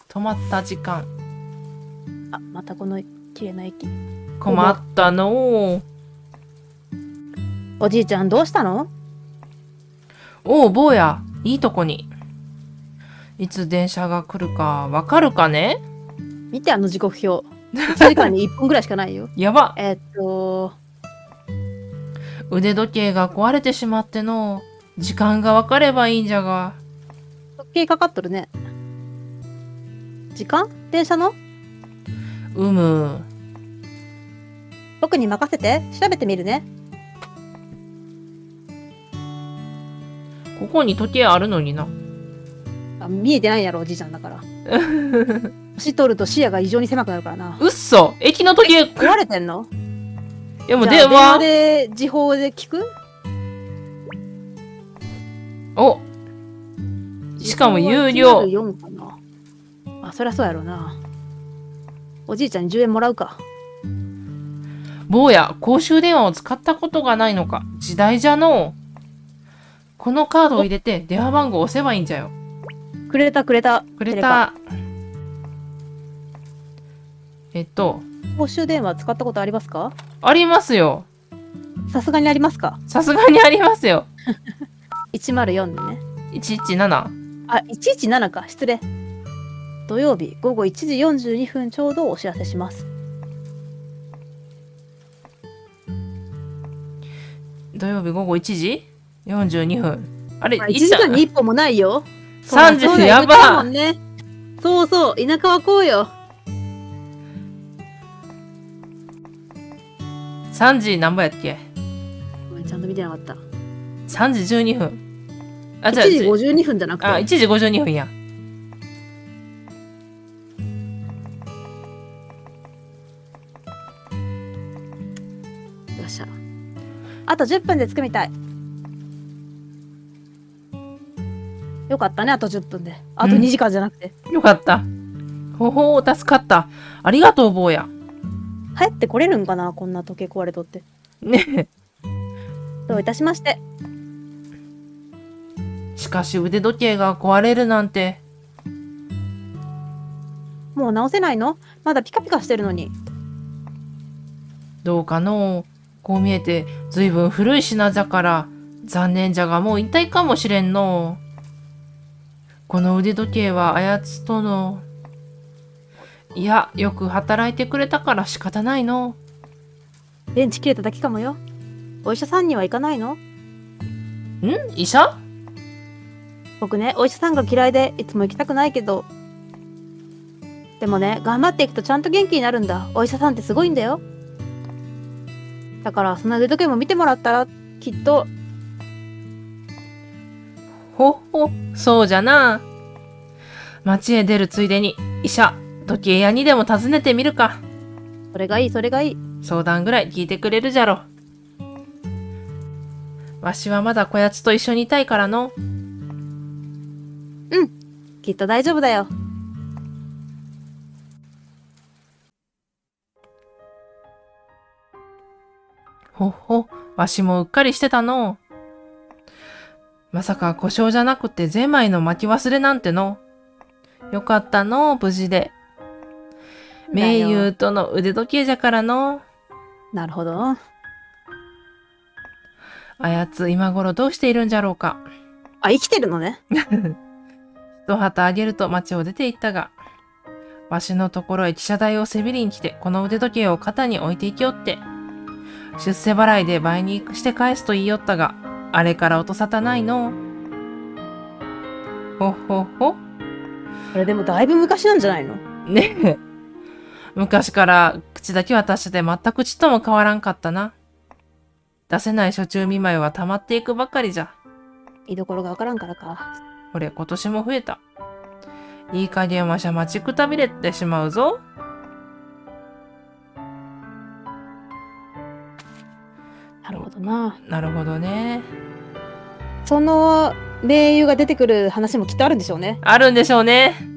止まった時間。 あ、またこの綺麗な駅。 困ったの。 おじいちゃんどうしたの？ おう、坊や。いいとこに。いつ電車が来るかわかるかね？ 見て時刻表。1時間に1分ぐらいしかないよ。 やば。腕時計が壊れてしまっての。時間がわかればいいんじゃが。 時計かかっとるね。時間？電車の？僕に任せて。調べてみるね。 ここに時計あるのにな。 あ、見えてないやろ、おじいちゃんだから。年取ると視野が異常に狭くなるからな。 うっそ、駅の時計壊れてんの？ いやもう電話で時報で聞く？ お、しかも有料。 4かな。あ、そりゃそうやろな。おじいちゃんに10円もらうか。 坊や、公衆電話を使ったことがないのか。時代じゃのう。このカードを入れて電話番号を押せばいいんじゃよ。 くれた。 くれた。 公衆電話使ったことありますか？ ありますよ。 さすがにありますか？ さすがにありますよ。 104でね。 117。 あ、117か。失礼。土曜日午後1時42分ちょうどお知らせします。 土曜日午後1時42分。あれ、 1時間に1歩もないよ。 3時、やば。 そうそう、田舎はこうよ。 3時何ぼやっけ？ ちゃんと見てなかった。 3時12分。あ、 じゃあ1時52分じゃなくて。 あ、1時52分や。 よっしゃ。あと10分で着くみたい。よかったね、あと10分で。あと2時間じゃなくて。 よかった。ほほう、助かった。ありがとう、坊や。 帰ってこれるんかな、こんな時計壊れとって。 ねえ。 どういたしまして。 しかし腕時計が壊れるなんて。 もう直せないの？まだピカピカしてるのに。 どうかのう。こう見えてずいぶん古い品じゃから残念じゃがもう引退かもしれんのう。この腕時計は操つとの。いや、よく働いてくれたから仕方ないの。 電池切れただけかもよ。お医者さんには行かないの？ 医者？ 僕ね、お医者さんが嫌いでいつも行きたくないけど。でもね、頑張っていくとちゃんと元気になるんだ。お医者さんってすごいんだよ。だからその腕時計も見てもらったらきっと。 ほほ、そうじゃな。町へ出るついでに医者、時計屋にでも訪ねてみるか。 それがいい。 相談ぐらい聞いてくれるじゃろ。わしはまだこやつと一緒にいたいからの。 きっと大丈夫だよ。 ほほ、わしもうっかりしてたの。まさか故障じゃなくてゼンマイの巻き忘れなんての。よかったの、無事で。名優との腕時計じゃからの。 なるほど。 あやつ今頃どうしているんじゃろうか。 あ、生きてるのね。 一旗あげると町を出て行ったが、わしのところへ汽車代をせびりに来て、この腕時計を肩に置いていきよって、出世払いで倍にして返すと言いよったが、あれから音沙汰ないの。ほほほ。 これでもだいぶ昔なんじゃないの？ ねえ。昔から口だけ渡してて全くちっとも変わらんかったな。出せない暑中見舞いは溜まっていくばかりじゃ。 居所がわからんからか。 これ今年も増えた。いい加減わしゃ待ちくたびれてしまうぞ。 なるほどな。 なるほどね。 その名優が出てくる話もきっとあるんでしょうね。 あるんでしょうね。